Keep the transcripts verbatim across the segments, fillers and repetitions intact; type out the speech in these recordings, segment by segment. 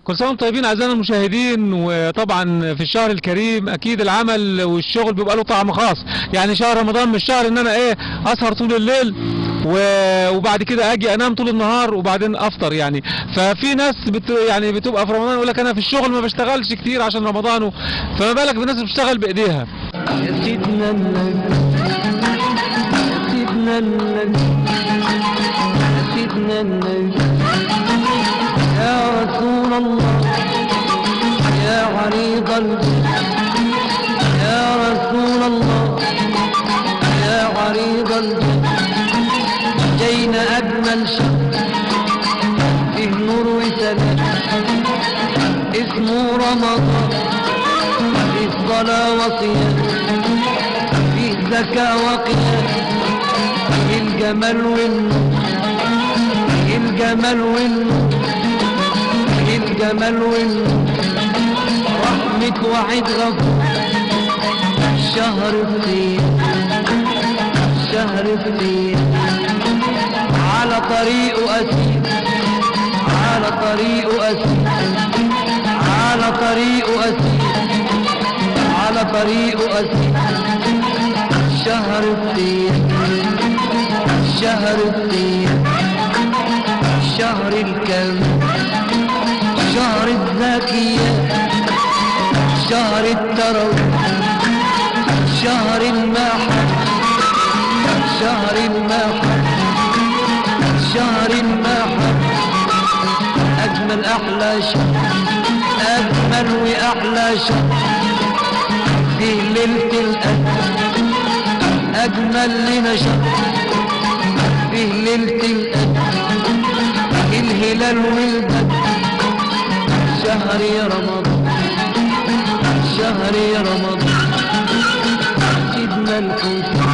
كل سنه وانتم طيبين اعزائنا المشاهدين. وطبعا في الشهر الكريم اكيد العمل والشغل بيبقى له طعم خاص. يعني شهر رمضان مش شهر ان انا ايه اسهر طول الليل وبعد كده اجي انام طول النهار وبعدين افطر يعني. ففي ناس بت يعني بتبقى في رمضان يقول لك انا في الشغل ما بشتغلش كتير عشان رمضان، فما بالك بالناس اللي بتشتغل بايديها. يا سيدنا النبي يا سيدنا النبي يا سيدنا النبي يا رسول الله يا عريض الجنة يا رسول الله يا عريض الجنة جينا أجمل شهر فيه نور وسلام اسمه رمضان، فيه صلاة وصيام فيه زكاة وقيام فيه الجمال والنور فيه الجمال والنور فيه الجمال والنور رحمة وعيد غفور شهر الصيام شهر الصيام على طريق أسير على طريق أسير على طريق أسير على طريق أسير شهر الصيام شهر الصيام شهر الكرم شهر الزكية شهر الترويح شهر المحن شهر المحن شهر المحن أجمل أحلى شهر أجمل وأحلى شهر فيه ليلة القدر أجمل لنا شهر فيه ليلة القدر الهلال والبدر شهر رمضان شهر رمضان سيدنا الحسين.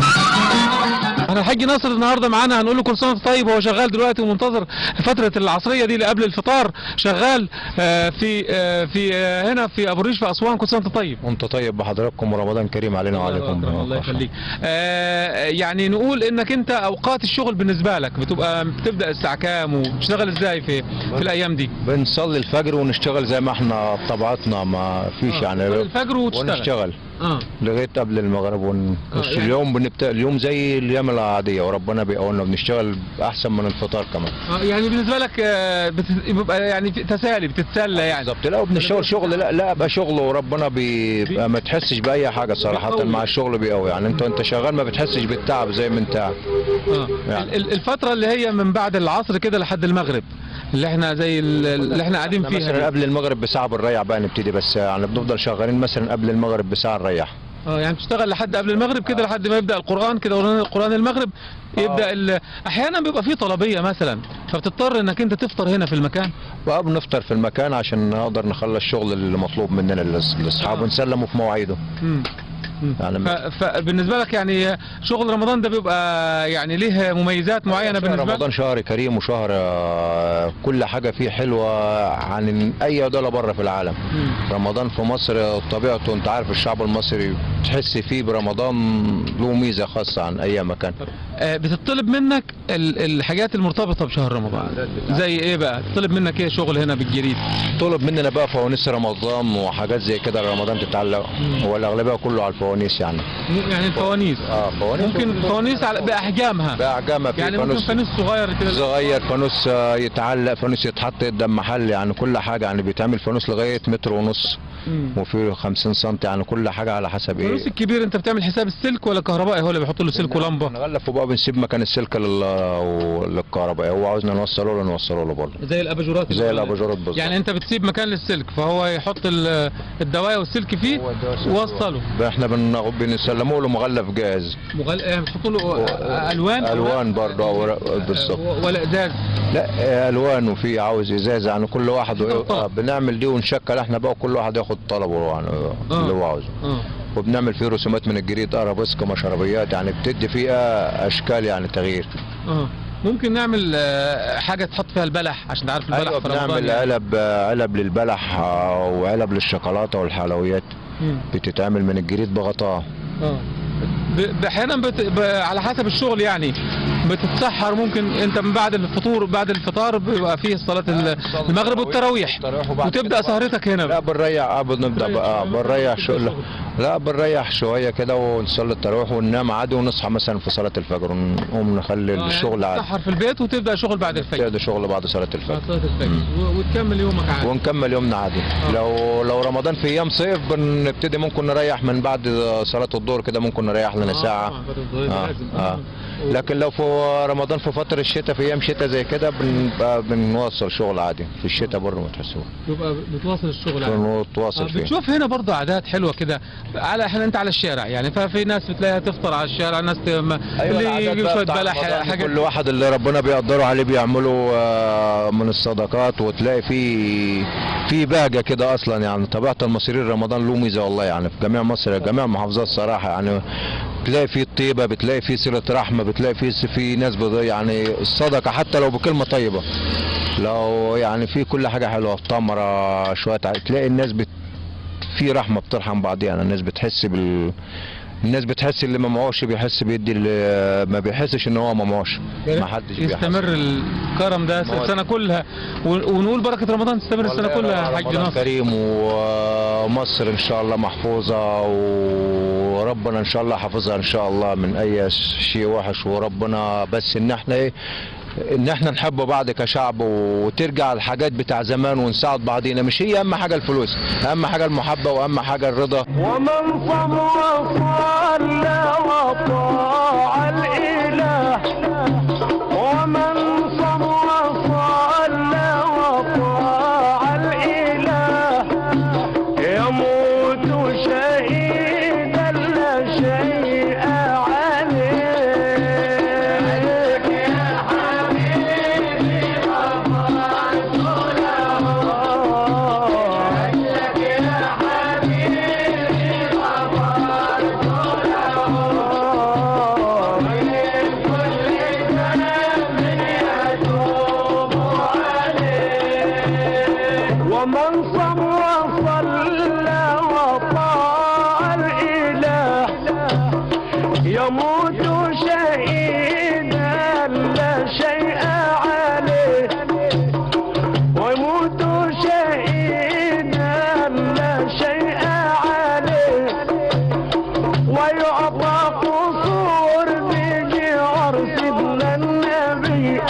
احنا الحاج ناصر النهارده معانا هنقول له كل سنه وانت طيب. هو شغال دلوقتي ومنتظر فتره العصريه دي اللي قبل الفطار، شغال في في هنا في ابو الريش في اسوان. كل سنه وانت طيب. وانت طيب بحضراتكم ورمضان كريم علينا وعليكم. الله يخليك. يعني نقول انك انت اوقات الشغل بالنسبه لك بتبقى بتبدا الساعه كام وبتشتغل ازاي في في الايام دي؟ بنصلي الفجر ونشتغل زي ما احنا طبيعتنا، ما فيش آه. يعني الفجر وتشتغل ونشتغل اه لغايه قبل المغرب ون... آه يعني اليوم بنبدا اليوم زي الايام العاديه وربنا بيقولنا بنشتغل احسن من الفطار كمان. اه يعني بالنسبه لك بيبقى يعني تسالي بتتسلى يعني بالظبط. لا وبنشتغل شغل لا لا بقى شغل وربنا بيبقى ما تحسش باي حاجه صراحه مع الشغل بيقوي يعني. انت انت شغال ما بتحسش بالتعب زي ما انت قاعد. اه يعني الفتره اللي هي من بعد العصر كده لحد المغرب اللي احنا زي اللي احنا قاعدين فيها مثلا قبل المغرب بساعه بنريح بقى نبتدي، بس يعني بنفضل شغالين مثلا قبل المغرب بساعه نريح. اه يعني بتشتغل لحد قبل المغرب كده لحد ما يبدا القران كده القران المغرب يبدا. احيانا بيبقى فيه طلبيه مثلا فبتضطر انك انت تفطر هنا في المكان. بقى بنفطر في المكان عشان نقدر نخلص الشغل اللي مطلوب مننا للاصحاب آه. ونسلمه في مواعيده. امم يعني فبالنسبه لك يعني شغل رمضان ده بيبقى يعني ليه مميزات معينه بالنسبه لك؟ رمضان شهر كريم وشهر كل حاجه فيه حلوه عن اي دوله بره في العالم. مم. رمضان في مصر طبيعته انت عارف الشعب المصري تحس فيه برمضان له ميزه خاصه عن اي مكان. بتطلب منك الحاجات المرتبطه بشهر رمضان زي ايه بقى؟ تطلب منك ايه شغل هنا بالجريد؟ طلب مننا بقى فوانيس رمضان وحاجات زي كده رمضان تتعلق، هو الاغلبيه كله على الفوانيس يعني. يعني الفوانيس اه فوانيس ممكن فوانيس على باحجامها باحجامها في يعني فانوس ممكن فانوس صغير كده صغير فانوس يتعلق فانوس يتحط قدام محل يعني كل حاجه يعني بيتعمل فانوس لغايه متر ونص وفي خمسين سم يعني كل حاجه على حسب ايه. الفانوس الكبير انت بتعمل حساب السلك ولا كهربائي هو اللي بيحط له سلك ولمبه؟ نغلف وبقى بنسيب مكان السلك للكهربائي، هو عاوزنا نوصله له نوصله له برضه زي الاباجورات زي الاباجورات بالظبط. يعني انت بتسيب مكان للسلك فهو يحط الدوايه والسلك فيه ووصله. احنا بنسلمه له مغلف جاهز. مغلف يعني بتحطوا له الوان الوان برضه بالظبط ولا ازاز؟ لا الوان وفي عاوز ازاز يعني كل واحد بنعمل دي ونشكل احنا بقى كل واحد ياخد طلبه يعني اللي هو عاوزه. وبنعمل فيه رسومات من الجريد ارابيسك مشربيات يعني بتدي فيها اشكال يعني تغيير. اه ممكن نعمل حاجه تحط فيها البلح عشان تعرف البلح أيوة في رمضان. بنعمل يعني. علب علب للبلح وعلب للشوكولاته والحلويات. مم. بتتعمل من الجريد بغطاء. اه ب- احيانا بت... ب... على حسب الشغل يعني بتتسحر، ممكن انت من بعد الفطور بعد الفطار بيبقى فيه صلاه ال- المغرب والتراويح، وتبدا سهرتك هنا لا بقى. بنريح، اه بنبدا بقى بنريح شغل. لا بنريح شويه كده ونصلي التراويح وننام عادي، ونصحى مثلا في صلاه الفجر ونقوم نخلي آه، يعني الشغل عادي. تتسحر في البيت وتبدا شغل بعد الفجر. ده شغل بعد صلاه الفجر. بعد صلاه الفجر و- وتكمل يومك عادي. ونكمل يومنا عادي. لو لو رمضان في ايام صيف بنبتدي ممكن نريح من بعد صلاه الظهر كده، ممكن نريح لنا آه، ساعه. طبعاً بعد الظهر آه. لازم. آه. لكن لو في رمضان في فتره الشتاء في ايام شتاء زي كده بنبقى بنواصل شغل عادي في الشتاء برضه ما تحسوش. تبقى بتواصل الشغل عادي. بنتواصل آه، فيه. بتشوف هنا برضه عادات حلوه كده، على احنا انت على الشارع يعني، ففي ناس بتلاقيها تفطر على الشارع، ناس ت- م- اللي يجيب شويه بلح حاجه. كل واحد اللي ربنا بيقدره عليه بيعملوا آه، من الصدقات، وتلاقي في في بهجه كده اصلا يعني. طبيعه المصريين رمضان له ميزه والله يعني في جميع مصر جميع المحافظات صراحه يعني. بتلاقي فيه الطيبه، بتلاقي فيه صله رحمه، بتلاقي فيه في ناس بض- يعني الصدقه حتى لو بكلمه طيبه، لو يعني في كل حاجه حلوه، تمره شويه ع- تلاقي الناس بت في رحمه بترحم بعض يعني. الناس بتحس بال الناس بتحس اللي ما معوش بيحس بيدي اللي ما بيحسش ان هو ما معوش. ما حدش بيحس. يستمر الكرم ده السنه كلها، ون- ونقول بركه رمضان تستمر السنه كلها يا حاج رمضان ناصر. كريم ومصر ان شاء الله محفوظه، وربنا ان شاء الله حافظها ان شاء الله من اي شيء وحش. وربنا بس ان احنا ايه ان احنا نحب بعض كشعب، وترجع الحاجات بتاع زمان ونساعد بعضينا. مش هي اهم حاجه الفلوس، اهم حاجه المحبه واهم حاجه الرضا. ومن صم وصلى وطاع الإله، ومن صم وصلى وطاع الإله يموت شهيدا لا شيء عليه. يا حبيبي غفرت له، يا حبيبي غفرت له من كل ذنب يتوب عليه. ومن صم وصلى وطاع الإله يموت شهيدا لا شيء عليه، ويموت شهيدا لا شيء عليه. ويعطى قصور بجوار سيدنا النبي،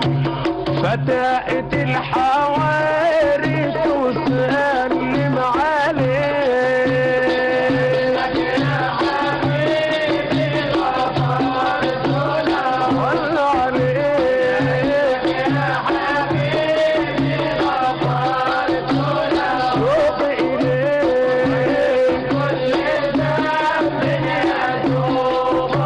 فتاة الحواري تسلم عليه. يا حبيبي غفرت له، صل عليه. يا حبيبي غفرت له، شوق إليه كل ذنب يتوب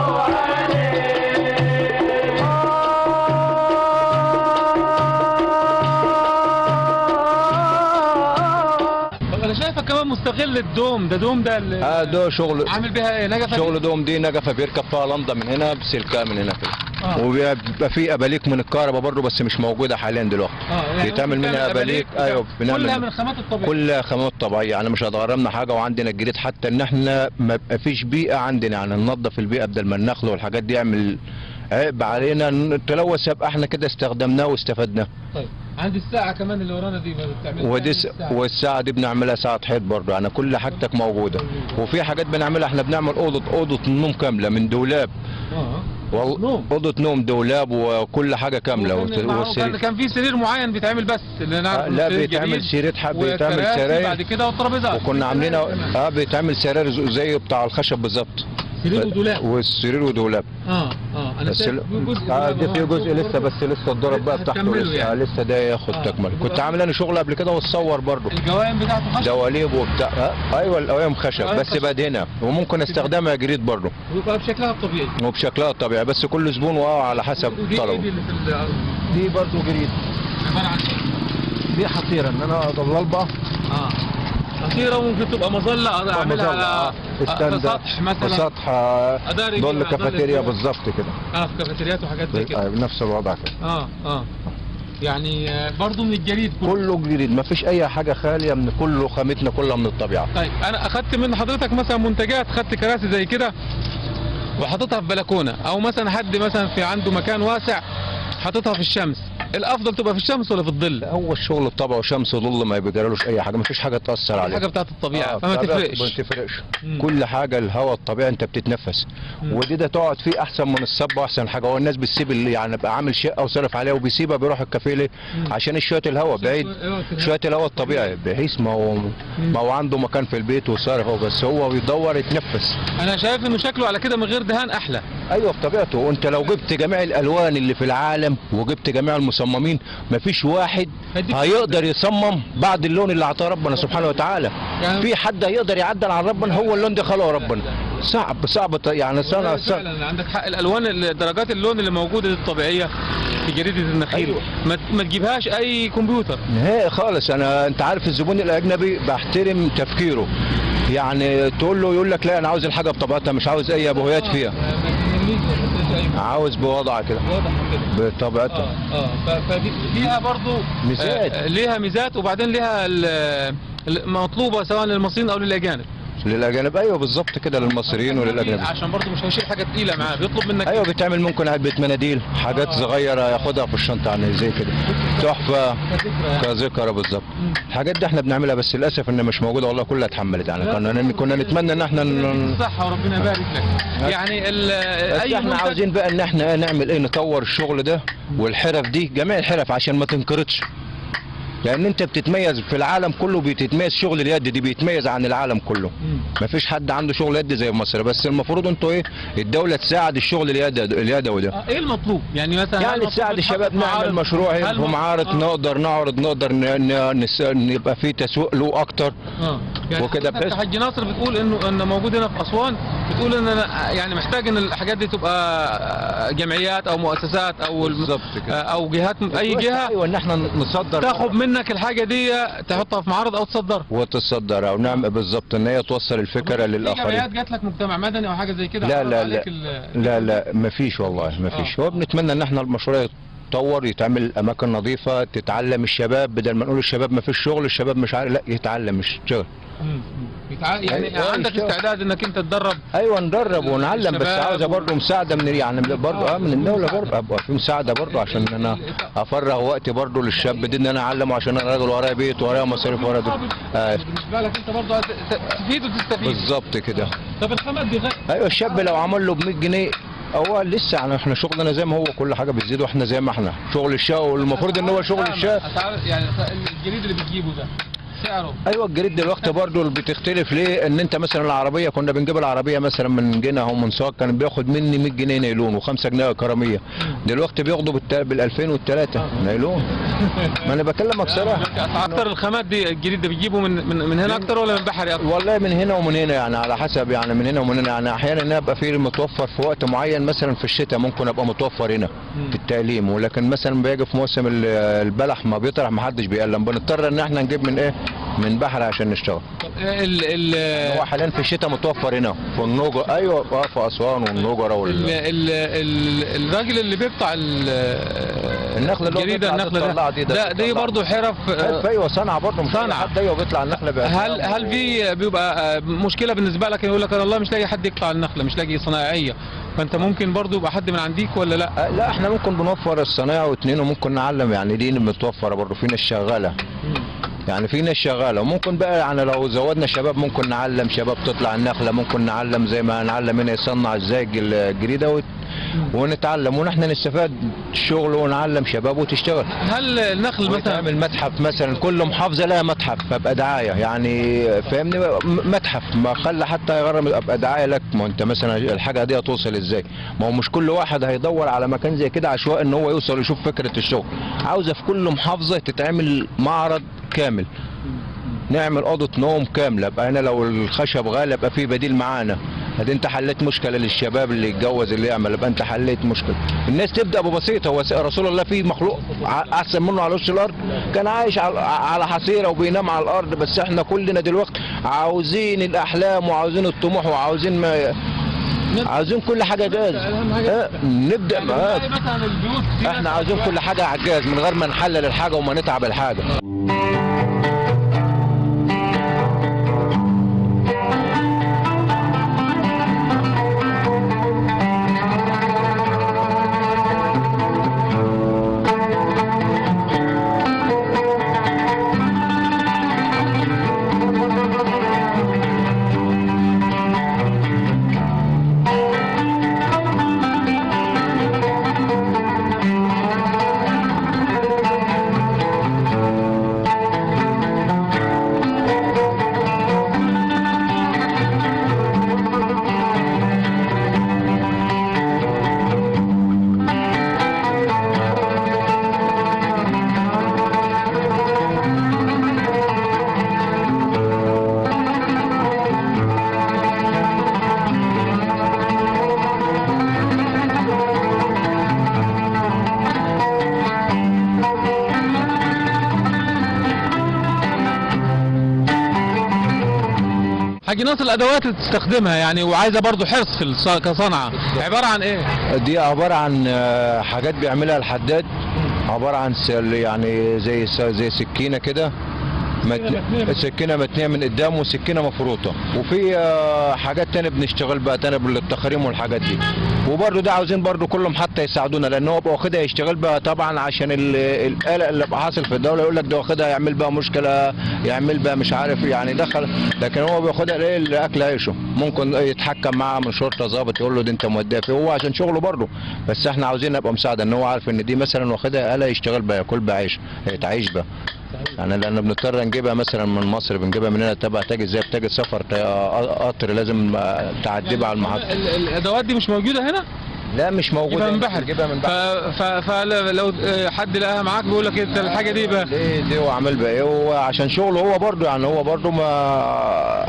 عليه. انا شايفك كمان مستغل الدوم ده، دوم ده اللي اه ده شغل عامل بيها ايه نجفه؟ شغل دوم. دي نجفه بيركب فيها لنده من هنا بسلكها من هنا كده. آه. وبيبقى في اباليك من الكهرباء برضه بس مش موجوده حاليا دلوقتي. اه يعني بيتعمل ممكن منها تعمل اباليك. أباليك ايوه كلها من بنعمل الخامات الطبيعيه. كلها خامات طبيعيه يعني، مش هتغرمنا حاجه. وعندنا الجديد حتى ان احنا ما يبقى فيش بيئه عندنا يعني، ننظف البيئه بدل ما النخل والحاجات دي يعمل عيب علينا نتلوث، يبقى احنا كده استخدمناه واستفدناه. طيب عندي الساعه كمان اللي ورانا دي بتعملها. ودي س... والساعه دي بنعملها ساعه حيط برضه يعني، كل حاجتك موجوده. وفي حاجات بنعملها احنا، بنعمل اوضه اوضه النوم كامله من دولاب. اه والله اوضه نوم دولاب وكل حاجه كامله. وكان, معه- كان, كان في سرير معين بيتعمل بس اللي نعرف آه لا بيتعمل سرير حب بيتعمل سراير بعد كده والترابيزات. وكنا عاملين اه بيتعمل سراير زي بتاع الخشب بالظبط. سرير ودولاب. والسرير ودولاب. اه اه انا بس شايف ال... في جزء اه دولاب ده في أهو. جزء لسه، بس لسه الضرب بقى بتاعته هتكمله لسه. يعني. آه لسه ده ياخد آه. تكمل. كنت عامل انا شغل قبل كده وتصور برضه. الجوائم بتاعته خشب. دواليب وبتاع. آه ايوه القوايم خشب قوايم بس خشب. بدهنها، وممكن استخدامها جريد برضه ويبقى بشكلها الطبيعي. وبشكلها الطبيعي، بس كل زبون واه على حسب ودي إيه دي طلبه. اللي في الارض؟ دي برضه جريد. عباره عن دي حصيره ان انا اضلل بقى. اه حصيره، وممكن تبقى مظله اعملها على استند في سطح مثلا. في سطح أداري ضل بيها، كافيتيريا أداري بيها. بالظبط كده. اه في كافيتريات وحاجات زي كده. آه، بنفس الوضع كده. اه اه يعني آه، برضو من الجليد كله. كله جديد، ما فيش اي حاجه خاليه من كله، خامتنا كلها من الطبيعه. طيب انا اخدت من حضرتك مثلا منتجات، خدت كراسي زي كده وحاططها في بلكونه، او مثلا حد مثلا في عنده مكان واسع حاططها في الشمس، الافضل تبقى في الشمس ولا في الظل؟ هو الشغل بطبعه شمس وظل ما بيجرالوش اي حاجه، ما فيش حاجه تاثر عليه، حاجه بتاعت الطبيعه آه فما الطبيعة تفرقش. ما تفرقش. مم. كل حاجه الهواء الطبيعي انت بتتنفس، مم. ودي ده تقعد فيه احسن من الصب واحسن حاجه. هو الناس بتسيب اللي يعني بقى عامل شقه وصرف عليها وبيسيبها بيروح الكافيه ليه؟ مم. عشان شويه الهواء بعيد، شويه الهواء الطبيعي، بحيث ما هو ما هو عنده مكان في البيت وصارف هو، بس هو بيدور يتنفس. انا شايف انه شكله على كده من غير دهان احلى. ايوه بطبيعته، وانت لو جبت جميع الالوان اللي في العالم وجبت جميع المصممين مفيش واحد هيديك هيقدر يصمم بعد اللون اللي اعطاه ربنا سبحانه وتعالى. يعني- في حد هيقدر يعدل على ربنا؟ هو اللون ده خلقه ربنا، صعب صعب يعني سنه صعب. فعلا عندك حق، الالوان درجات اللون اللي موجوده الطبيعيه في جريده النخيل أيوة. ما ما تجيبهاش اي كمبيوتر. نهائي خالص. انا انت عارف الزبون الاجنبي بحترم تفكيره، يعني تقول له يقول لك لا انا عاوز الحاجه بطبيعتها، مش عاوز اي ابهويات فيها، عاوز بوضعها كده واضح كده بطبيعتها. اه اه فدي ليها برضو ميزات. آه ليها ميزات، وبعدين ليها ال- المطلوبه سواء للمصريين او للاجانب. للاجانب ايوه بالظبط كده، للمصريين وللاجانب. عشان برضو مش هيشيل حاجه تقيله معاه، بيطلب منك ايوه بتعمل ممكن علبه مناديل، حاجات صغيره ياخدها في الشنطه يعني زي كده، تحفه كذكرى بالظبط. الحاجات دي احنا بنعملها، بس للاسف ان مش موجوده والله، كلها اتحملت يعني. كنا كنا نتمنى ان احنا ن- الصحه وربنا يبارك لك. يعني ال- بس اي احنا منتج- عاوزين بقى ان احنا نعمل ايه، نطور الشغل ده والحرف دي، جميع الحرف عشان ما تنقرضش، لان انت بتتميز في العالم كله، بتتميز شغل اليد دي بيتميز عن العالم كله. مم. مفيش حد عنده شغل يد زي مصر، بس المفروض انتوا ايه، الدوله تساعد الشغل اليد اليدوي ده، آه، ايه المطلوب؟ يعني مثلا هل يعني المطلوب تساعد يتحط الشباب في نعمل معارض؟ مشروع هل هنا في م- معارض، آه. نقدر نعرض نقدر ن- ن- نس- يبقى في تسويق له اكتر. اه يعني وكده حضرتك بحيث- كحاج ناصر بتقول انه ان موجود هنا في اسوان، بتقول ان انا يعني محتاج ان الحاجات دي تبقى جمعيات او مؤسسات او الم- بالظبط كده. او جهات، اي جهه ايوه ان احنا نصدر تاخد منك الحاجه دي تحطها في معرض او تصدرها. وتصدر او نعمل بالظبط ان هي توصل الفكره في جمعيات للاخرين. جات لك مجتمع مدني او حاجه زي كده؟ لا عرض لا عليك لا ال- لا لا مفيش والله مفيش. آه. هو بنتمنى ان احنا المشروع يتطور، يتعمل اماكن نظيفه، تتعلم الشباب، بدل ما نقول الشباب ما فيش شغل، الشباب مش عارف، لا يتعلم يشتغل. مم. يتع- يعني أيوة، عندك يشتغل. استعداد انك انت تدرب؟ ايوه ندرب ونعلم، بس الشباب عاوزه و- برضه مساعده من يعني برضه اه من الدوله مساعدة. برضه، ابقى في مساعده برضه عشان انا افرغ وقتي برضه للشاب ده ان انا اعلمه، عشان انا راجل ورايا بيت ورايا مصاريف ورايا دول. آه بالنسبه لك انت برضه تفيد وتستفيد. بالظبط كده. طب الخامات دي غالية. ايوه الشاب لو عمل له ب مية جنيه هو لسه يعني، احنا شغلنا زي ما هو، كل حاجه بتزيد واحنا زي ما احنا، شغل الشقه والمفروض ان هو شغل الشقه. أسعار- يعني الجريد اللي بتجيبه ده سعره ايوه الجريد دلوقتي برضه اللي بتختلف ليه، ان انت مثلا العربيه كنا بنجيب العربيه مثلا من جنة او من سواق كان بياخد مني مية جنيه نايلون و5 جنيه كراميه، دلوقتي بياخدوا بال ألفين والثلاثة نايلون. ما انا بكلمك صراحه. اكتر الخامات دي الجريد ده بتجيبه من من, من هنا اكتر ولا من بحري اكتر؟ والله من هنا ومن هنا يعني على حسب، يعني من هنا ومن هنا، يعني احيانا ابقى في متوفر في وقت معين، مثلا في الشتاء ممكن ابقى متوفر هنا في التأليم، ولكن مثلا بيجي في موسم ال- البلح ما بيطرح ما حدش بيقلم، بنضطر ان احنا نجيب من ايه، من بحر عشان نشتغل. ال ال هو حاليا في الشتاء متوفر هنا في النوجه، ايوه اه في اسوان والنوجره ال وال ال ال الراجل اللي بيقطع ال- النخل اللي هو الجريده بيطلع النخل تطلع ده دي، ده ده دي تطلع. برضه حرف. حرف ايوه صنعه برضه، مش صنعة. حد ايوه بيطلع النخله بقى. هل هل في بيبقى مشكله بالنسبه لك، يقول لك انا والله مش لاقي حد يقطع النخله، مش لاقي صنايعيه، فانت ممكن برضه يبقى حد من عنديك ولا لا؟ آه، لا احنا ممكن بنوفر الصنايع واثنين، وممكن نعلم يعني دي متوفره برضه، في ناس شغاله يعني، في ناس شغاله، وممكن بقى يعني لو زودنا شباب ممكن نعلم شباب تطلع النخله، ممكن نعلم زي ما نعلم هنا يصنع ازاي الجريده وت- ونتعلم ونحن نستفاد الشغل ونعلم شباب وتشتغل. هل النخل مثلا وتعمل متحف مثلا، كل محافظه لها متحف، ابقى دعايه يعني فاهمني، م- متحف ما خلى حتى يغرم، ابقى دعايه لك. ما انت مثلا الحاجه دي هتوصل ازاي؟ ما هو مش كل واحد هيدور على مكان زي كده عشوائي ان هو يوصل يشوف فكره الشغل، عاوزه في كل محافظه تتعمل معرض كامل، نعمل اوضه نوم كامله، يبقى هنا لو الخشب غالي يبقى في بديل معانا. ادي انت حليت مشكله للشباب اللي يتجوز اللي يعمل، يبقى انت حليت مشكله. الناس تبدا ببسيط، هو رسول الله في مخلوق ع- احسن منه على وش الارض؟ كان عايش على على حصيره وبينام على الارض، بس احنا كلنا دلوقتي عاوزين الاحلام وعاوزين الطموح وعاوزين ما عاوزين كل حاجه جاهز. اه نبدا يعني معاك. بنلاقي مثلا البيوت دي احنا مثلاً عاوزين كل حاجه على الجاهز من غير ما نحلل الحاجه وما نتعب الحاجه. حاجة ناقص الادوات اللي تستخدمها يعني، وعايزه برضو حرص في الص- كصنعه، عباره عن ايه؟ دي عباره عن آه، حاجات بيعملها الحداد، عباره عن سل يعني زي س- زي سكينه كده، متن... سكينه متنيه من قدام وسكينه مفروطه، وفي آه، حاجات تانية بنشتغل بقى تانية بالتخاريم والحاجات دي. وبرده ده عاوزين برده كلهم حتى يساعدونا، لان هو بقى واخدها يشتغل بقى طبعا عشان ال- القلق اللي بقى حاصل في الدوله، يقول لك ده واخدها يعمل بقى مشكله، يعمل بقى مش عارف يعني دخل، لكن هو بياخدها ليه؟ لاكل عيشه. ممكن يتحكم معاه من شرطه ظابط يقول له دي انت موديها فيه، هو عشان شغله برده، بس احنا عاوزين نبقى مساعده ان هو عارف ان دي مثلا واخدها آلة يشتغل بقى، ياكل بقى عيش، يتعيش بقى. يعني لان بنضطر نجيبها مثلا من مصر، بنجيبها من هنا تبع تاجي زي بتاجي سفر تا- قطر، لازم تعدي بقى على المحطه. ال- ال- الادوات دي مش موجوده هنا؟ لا مش موجوده، جيبها من بحر. نجيبها من ف... بحر. ف... فلو حد لقاها معاك بيقول لك انت الحاجه دي بقى ليه دي هو عامل بقى ايه؟ هو عشان شغله هو برضه، يعني هو برضه ما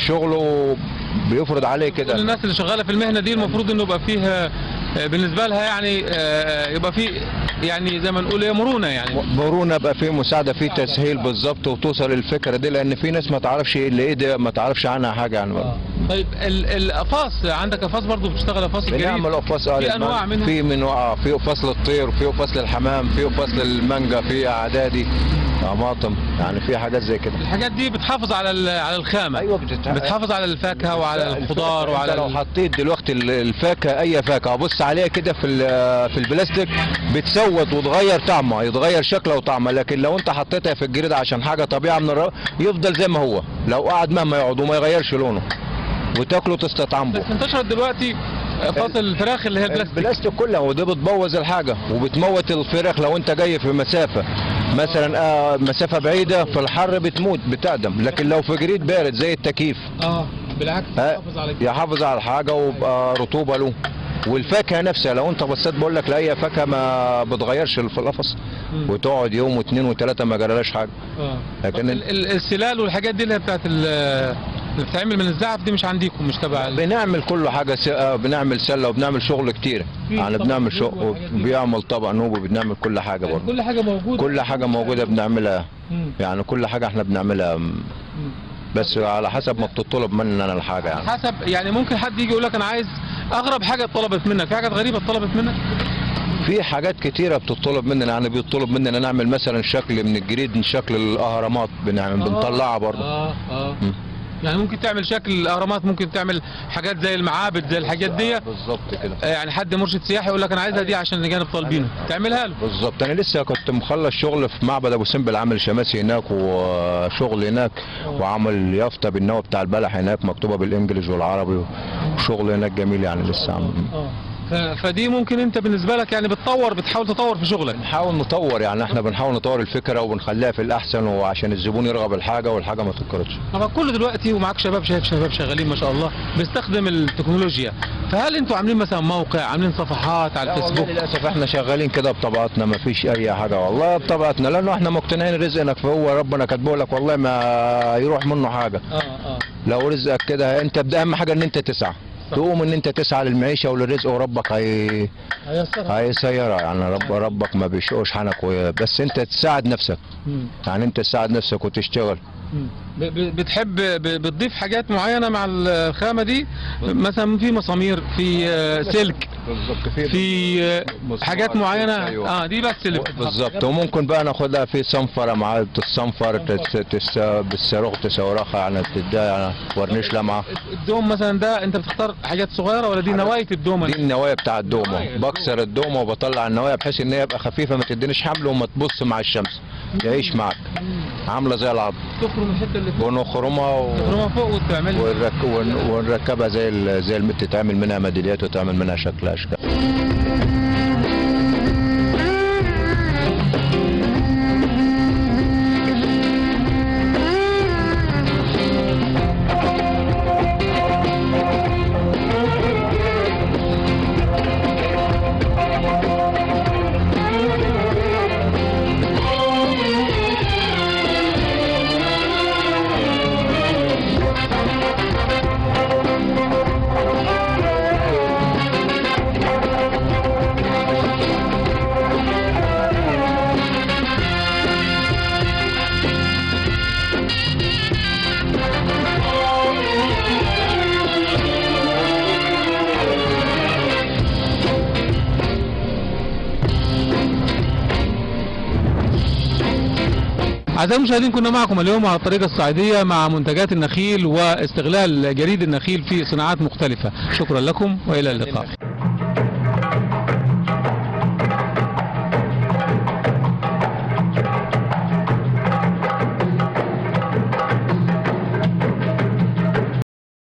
شغله بيفرض عليه كل كده. الناس اللي شغاله في المهنه دي المفروض انه يبقى فيها آه، بالنسبه لها يعني آه، يبقى في يعني زي ما نقول ايه مرونه يعني. مرونه بقى، فيه مساعده، فيه تسهيل بالظبط، وتوصل الفكره دي، لان في ناس ما تعرفش ايه اللي ايه ده، ما تعرفش عنها حاجه يعني. طيب ال- القفاص، عندك قفاص برضو بتشتغل قفاص الجريد؟ بنعمل قفاص اه في انواع منهم؟ في من اه في قفاص للطير، في قفاص للحمام، في قفاص للمانجا، في اعدادي طماطم، يعني في حاجات زي كده. الحاجات دي بتحافظ على ال- على الخامه. ايوه بتتح... بتحافظ على الفاكهه وعلى الخضار وعلى انت لو ال- حطيت دلوقتي ال- الفاكهه، اي فاكهه بص عليها كده في ال- في البلاستيك بتسود وتغير طعمها، يتغير شكلها وطعمها، لكن لو انت حطيتها في الجريد عشان حاجه طبيعه من الر... يفضل زي ما هو، لو قعد مهما يقعد وما يغيرش لونه وتاكله تستطعم به. بس انتشرت دلوقتي قفاص الفراخ اللي هي البلاستيك. البلاستيك كلها، ودي بتبوظ الحاجه وبتموت الفراخ. لو انت جاي في مسافه مثلا آه مسافه بعيده في الحر بتموت بتقدم، لكن لو في جريد بارد زي التكييف اه بالعكس آه، يحافظ على كده. يحافظ على الحاجه ويبقى رطوبه له. والفاكهه نفسها لو انت بصيت بقول لك لاي فاكهه ما بتغيرش في القفص، مم. وتقعد يوم واثنين وثلاثه ما جرالهاش حاجه. اه لكن ال- ال- السلال والحاجات دي اللي هي بتاعت ال- اللي بتتعمل من الزعف دي مش عندكم، مش تبع ال- بنعمل كل حاجه س... آه، بنعمل سله وبنعمل شغل كتير، في يعني طبق بنعمل نوب شغل والحاجات دي. وبيعمل طبق نوب، وبنعمل كل حاجه برضه. كل حاجه موجوده. كل حاجه موجوده بنعملها، مم. يعني كل حاجه احنا بنعملها، مم. بس على حسب ما بتطلب مننا الحاجه يعني. حسب يعني ممكن حد يجي يقول لك انا عايز اغرب حاجه اتطلبت منك، في حاجات غريبه اتطلبت منك؟ في حاجات كتيره بتطلب مننا، يعني بيطلب مننا نعمل مثلا شكل من الجريد، من شكل الاهرامات بنعمل بنطلعها برضه. اه اه مم. يعني ممكن تعمل شكل الاهرامات، ممكن تعمل حاجات زي المعابد زي الحاجات دي. بالظبط كده. آه، يعني حد مرشد سياحي يقول لك انا عايزها دي عشان الجانب طالبينه تعملها له. بالظبط. انا لسه كنت مخلص شغل في معبد ابو سمبل، عامل شماسي هناك وشغل هناك، وعامل يافطه بالنوى بتاع البلح هناك مكتوبه بالانجليزي والعربي، وشغل هناك جميل يعني لسه عامل. اه ف- فدي ممكن انت بالنسبه لك يعني بتطور، بتحاول تطور في شغلك. بنحاول نطور، يعني احنا بنحاول نطور الفكره وبنخليها في الاحسن، وعشان الزبون يرغب الحاجه والحاجه ما تتكررش. طبعا كل دلوقتي ومعاك شباب، شايف شباب شغالين ما شاء الله بيستخدم التكنولوجيا، فهل انتوا عاملين مثلا موقع، عاملين صفحات على لا والله الفيسبوك؟ للاسف احنا شغالين كده بطبقاتنا، ما فيش اي حاجه والله بطبقاتنا، لانه احنا مقتنعين رزقنا فهو ربنا كاتبه لك، والله ما يروح منه حاجه. اه اه لو رزقك كده انت بدأ اهم حاجه ان انت تسعى، تقوم ان انت تسعى للمعيشه وللرزق، وربك هي هيسرها. هيسيرها، يعني رب ربك ما بيشقوش حنك و- بس انت تساعد نفسك، مم. يعني انت تساعد نفسك وتشتغل. مم. ب- ب- بتحب ب- بتضيف حاجات معينه مع الخامه دي، مثلا في مسامير، في آه، سلك، بالظبط. في آه، حاجات معينه. أيوة. اه دي بس اللي بتتحط. بالظبط. وممكن بقى ناخدها في صنفره مع الصنفر تس تس بالصاروخ تسورخها، يعني تديها يعني ورنيش لمعه. الدوم مثلا ده انت بتختار حاجات صغيره ولا دي نوايه الدومه؟ دي النوايا بتاع الدومه، بكسر الدومه وبطلع النوايا بحيث ان هي يبقى خفيفه، ما تدينيش حمل وما تبص مع الشمس، يعيش معك عامله زي العظم. تخرم الحته اللي فوق، ونخرمها و... تخرمها فوق وتعمل ونرك... ون... ونركبها زي ال... زي الم... تتعمل منها ميداليات وتعمل منها شكل اشكال. أعزائي المشاهدين، كنا معكم اليوم على الطريقة الصعيدية مع منتجات النخيل واستغلال جريد النخيل في صناعات مختلفة. شكرا لكم وإلى اللقاء.